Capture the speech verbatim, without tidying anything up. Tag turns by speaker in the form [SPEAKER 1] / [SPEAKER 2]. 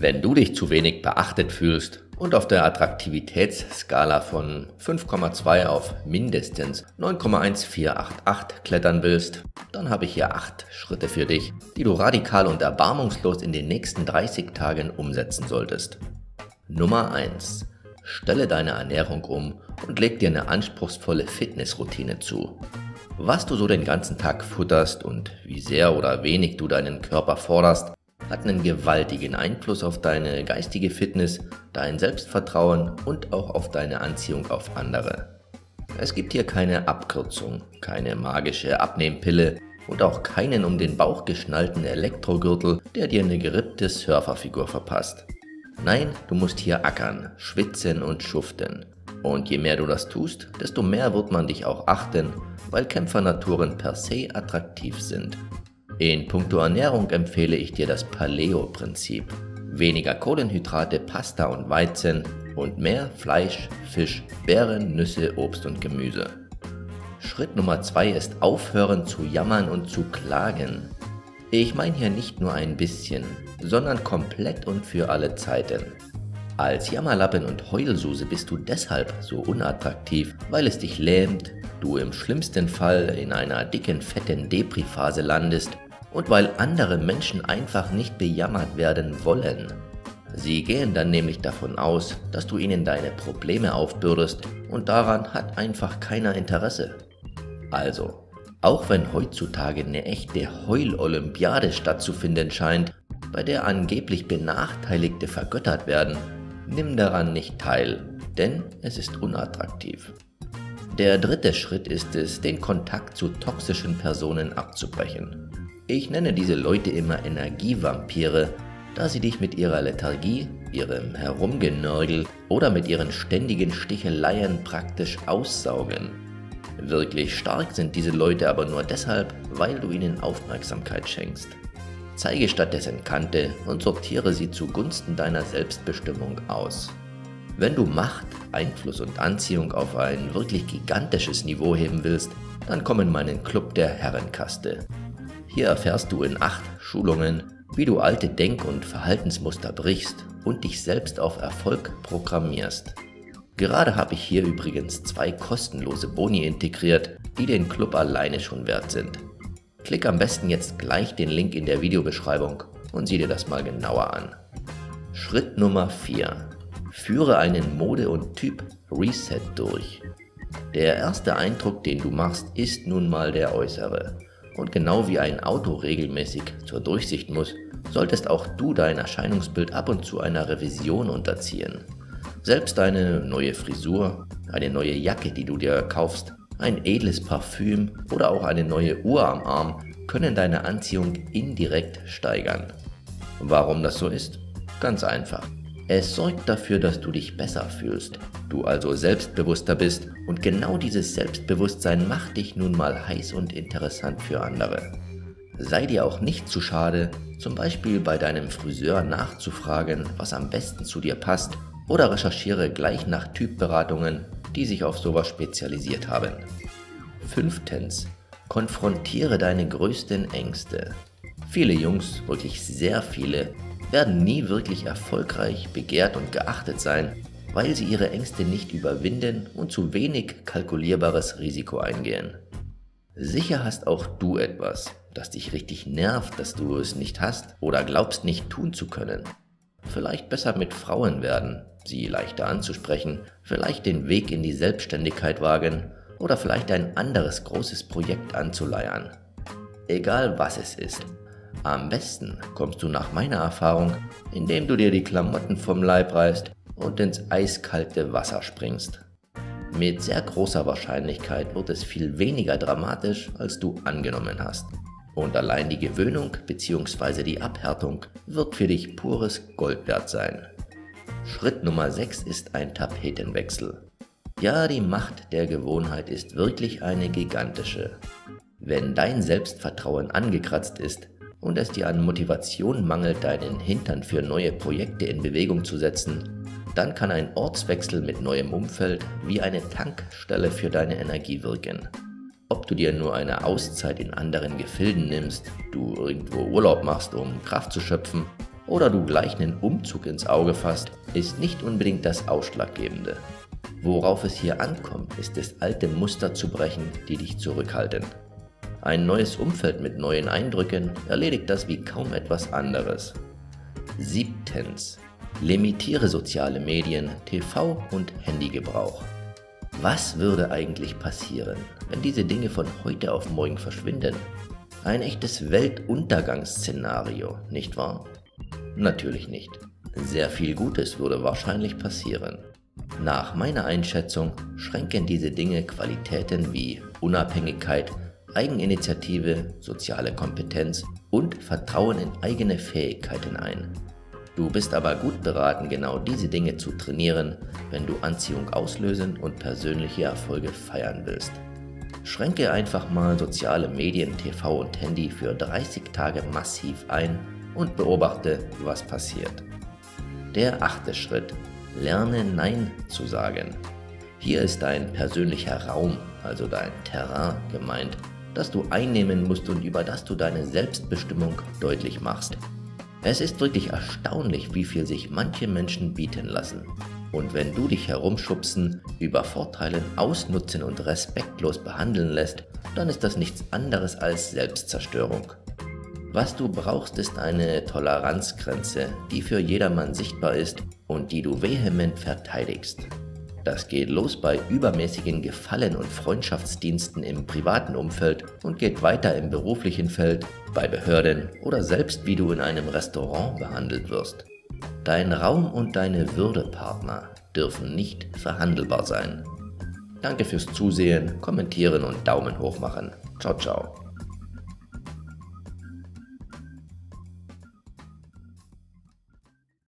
[SPEAKER 1] Wenn du dich zu wenig beachtet fühlst und auf der Attraktivitätsskala von fünf Komma zwei auf mindestens neun Komma eins vier acht acht klettern willst, dann habe ich hier acht Schritte für dich, die du radikal und erbarmungslos in den nächsten dreißig Tagen umsetzen solltest. Nummer eins. Stelle deine Ernährung um und leg dir eine anspruchsvolle Fitnessroutine zu. Was du so den ganzen Tag futterst und wie sehr oder wenig du deinen Körper forderst, hat einen gewaltigen Einfluss auf deine geistige Fitness, dein Selbstvertrauen und auch auf deine Anziehung auf andere. Es gibt hier keine Abkürzung, keine magische Abnehmpille und auch keinen um den Bauch geschnallten Elektrogürtel, der dir eine gerippte Surferfigur verpasst. Nein, du musst hier ackern, schwitzen und schuften. Und je mehr du das tust, desto mehr wird man dich auch achten, weil Kämpfernaturen per se attraktiv sind. In puncto Ernährung empfehle ich dir das Paleo-Prinzip. Weniger Kohlenhydrate, Pasta und Weizen und mehr Fleisch, Fisch, Beeren, Nüsse, Obst und Gemüse. Schritt Nummer zwei ist aufhören zu jammern und zu klagen. Ich meine hier nicht nur ein bisschen, sondern komplett und für alle Zeiten. Als Jammerlappen und Heulsuse bist du deshalb so unattraktiv, weil es dich lähmt, du im schlimmsten Fall in einer dicken, fetten Depri-Phase landest und weil andere Menschen einfach nicht bejammert werden wollen. Sie gehen dann nämlich davon aus, dass du ihnen deine Probleme aufbürdest und daran hat einfach keiner Interesse. Also, auch wenn heutzutage eine echte Heul-Olympiade stattzufinden scheint, bei der angeblich Benachteiligte vergöttert werden, nimm daran nicht teil, denn es ist unattraktiv. Der dritte Schritt ist es, den Kontakt zu toxischen Personen abzubrechen. Ich nenne diese Leute immer Energievampire, da sie dich mit ihrer Lethargie, ihrem Herumgenörgel oder mit ihren ständigen Sticheleien praktisch aussaugen. Wirklich stark sind diese Leute aber nur deshalb, weil du ihnen Aufmerksamkeit schenkst. Zeige stattdessen Kante und sortiere sie zugunsten deiner Selbstbestimmung aus. Wenn du Macht, Einfluss und Anziehung auf ein wirklich gigantisches Niveau heben willst, dann komm in meinen Club der Herrenkaste. Hier erfährst du in acht Schulungen, wie du alte Denk- und Verhaltensmuster brichst und dich selbst auf Erfolg programmierst. Gerade habe ich hier übrigens zwei kostenlose Boni integriert, die den Club alleine schon wert sind. Klick am besten jetzt gleich den Link in der Videobeschreibung und sieh dir das mal genauer an. Schritt Nummer vier. Führe einen Mode- und Typ-Reset durch. Der erste Eindruck, den du machst, ist nun mal der äußere. Und genau wie ein Auto regelmäßig zur Durchsicht muss, solltest auch du dein Erscheinungsbild ab und zu einer Revision unterziehen. Selbst eine neue Frisur, eine neue Jacke, die du dir kaufst, ein edles Parfüm oder auch eine neue Uhr am Arm können deine Anziehung indirekt steigern. Warum das so ist? Ganz einfach. Es sorgt dafür, dass du dich besser fühlst, du also selbstbewusster bist und genau dieses Selbstbewusstsein macht dich nun mal heiß und interessant für andere. Sei dir auch nicht zu schade, zum Beispiel bei deinem Friseur nachzufragen, was am besten zu dir passt oder recherchiere gleich nach Typberatungen, die sich auf sowas spezialisiert haben. Fünftens. Konfrontiere deine größten Ängste. Viele Jungs, wirklich sehr viele, werden nie wirklich erfolgreich, begehrt und geachtet sein, weil sie ihre Ängste nicht überwinden und zu wenig kalkulierbares Risiko eingehen. Sicher hast auch du etwas, das dich richtig nervt, dass du es nicht hast oder glaubst nicht tun zu können. Vielleicht besser mit Frauen werden, sie leichter anzusprechen, vielleicht den Weg in die Selbstständigkeit wagen oder vielleicht ein anderes großes Projekt anzuleiern. Egal was es ist. Am besten kommst du nach meiner Erfahrung, indem du dir die Klamotten vom Leib reißt und ins eiskalte Wasser springst. Mit sehr großer Wahrscheinlichkeit wird es viel weniger dramatisch, als du angenommen hast. Und allein die Gewöhnung bzw. die Abhärtung wird für dich pures Gold wert sein. Schritt Nummer sechs ist ein Tapetenwechsel. Ja, die Macht der Gewohnheit ist wirklich eine gigantische. Wenn dein Selbstvertrauen angekratzt ist, und es dir an Motivation mangelt, deinen Hintern für neue Projekte in Bewegung zu setzen, dann kann ein Ortswechsel mit neuem Umfeld wie eine Tankstelle für deine Energie wirken. Ob du dir nur eine Auszeit in anderen Gefilden nimmst, du irgendwo Urlaub machst, um Kraft zu schöpfen, oder du gleich einen Umzug ins Auge fasst, ist nicht unbedingt das Ausschlaggebende. Worauf es hier ankommt, ist es, alte Muster zu brechen, die dich zurückhalten. Ein neues Umfeld mit neuen Eindrücken erledigt das wie kaum etwas anderes. Siebtens. Limitiere soziale Medien, T V und Handygebrauch. Was würde eigentlich passieren, wenn diese Dinge von heute auf morgen verschwinden? Ein echtes Weltuntergangsszenario, nicht wahr? Natürlich nicht. Sehr viel Gutes würde wahrscheinlich passieren. Nach meiner Einschätzung schränken diese Dinge Qualitäten wie Unabhängigkeit, Eigeninitiative, soziale Kompetenz und Vertrauen in eigene Fähigkeiten ein. Du bist aber gut beraten, genau diese Dinge zu trainieren, wenn du Anziehung auslösen und persönliche Erfolge feiern willst. Schränke einfach mal soziale Medien, T V und Handy für dreißig Tage massiv ein und beobachte, was passiert. Der achte Schritt. Lerne Nein zu sagen. Hier ist dein persönlicher Raum, also dein Terrain gemeint, das du einnehmen musst und über das du deine Selbstbestimmung deutlich machst. Es ist wirklich erstaunlich, wie viel sich manche Menschen bieten lassen. Und wenn du dich herumschubsen, übervorteilen, ausnutzen und respektlos behandeln lässt, dann ist das nichts anderes als Selbstzerstörung. Was du brauchst, ist eine Toleranzgrenze, die für jedermann sichtbar ist und die du vehement verteidigst. Das geht los bei übermäßigen Gefallen- und Freundschaftsdiensten im privaten Umfeld und geht weiter im beruflichen Feld, bei Behörden oder selbst wie du in einem Restaurant behandelt wirst. Dein Raum und deine Würde, Partner, dürfen nicht verhandelbar sein. Danke fürs Zusehen, Kommentieren und Daumen hoch machen. Ciao, ciao.